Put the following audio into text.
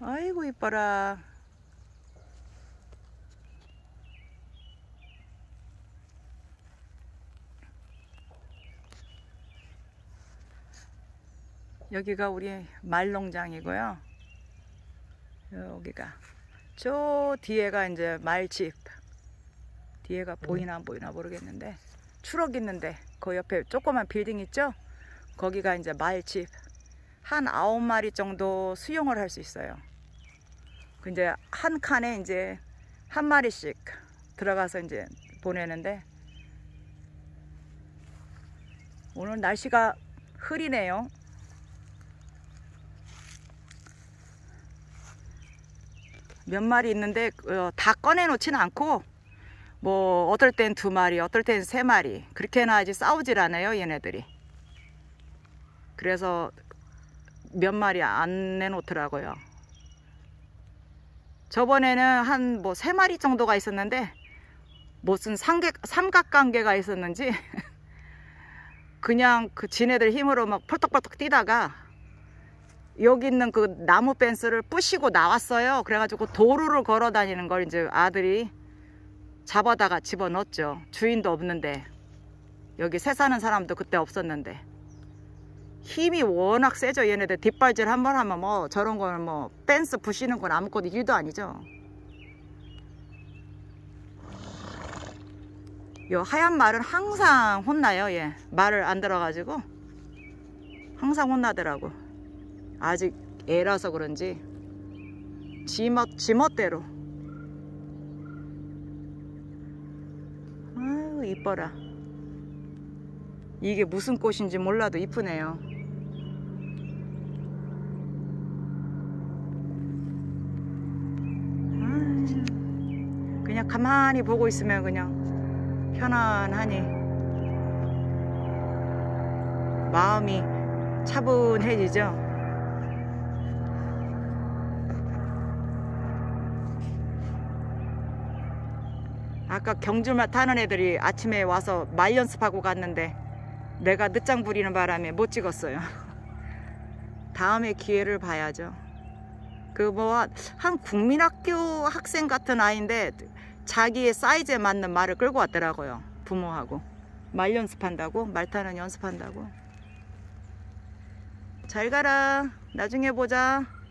아이고 이뻐라. 여기가 우리 말농장이고요. 여기가 저 뒤에가 이제 말집. 뒤에가 보이나 안 보이나 모르겠는데 추럭 있는데 그 옆에 조그만 빌딩 있죠? 거기가 이제 말집. 한 9마리 정도 수용을 할 수 있어요. 이제 한 칸에 이제 한 마리씩 들어가서 이제 보내는데 오늘 날씨가 흐리네요. 몇 마리 있는데 다 꺼내 놓지는 않고 뭐 어떨 땐 2마리 어떨 땐 3마리 그렇게나 아직 싸우질 않아요 얘네들이. 그래서 몇 마리 안 내놓더라고요. 저번에는 한 뭐 3마리 정도가 있었는데 무슨 삼각관계가 있었는지 그냥 그 지네들 힘으로 막 펄떡펄떡 뛰다가 여기 있는 그 나무 펜스를 부시고 나왔어요. 그래가지고 도로를 걸어 다니는 걸 이제 아들이 잡아다가 집어넣었죠. 주인도 없는데 여기 새 사는 사람도 그때 없었는데. 힘이 워낙 세죠. 얘네들 뒷발질 한 번 하면 뭐 저런 거는 뭐 펜스 부시는 건 아무것도 일도 아니죠. 요 하얀 말은 항상 혼나요. 얘 말을 안 들어가지고 항상 혼나더라고. 아직 애라서 그런지 지멋대로. 아유 이뻐라. 이게 무슨 꽃인지 몰라도 이쁘네요. 그냥 가만히 보고 있으면 그냥 편안하니 마음이 차분해지죠. 아까 경주말 타는 애들이 아침에 와서 말 연습하고 갔는데 내가 늦장 부리는 바람에 못 찍었어요. 다음에 기회를 봐야죠. 그 뭐 한 국민학교 학생 같은 아이인데 자기의 사이즈에 맞는 말을 끌고 왔더라고요. 부모하고 말 연습한다고, 말 타는 연습한다고. 잘 가라. 나중에 보자.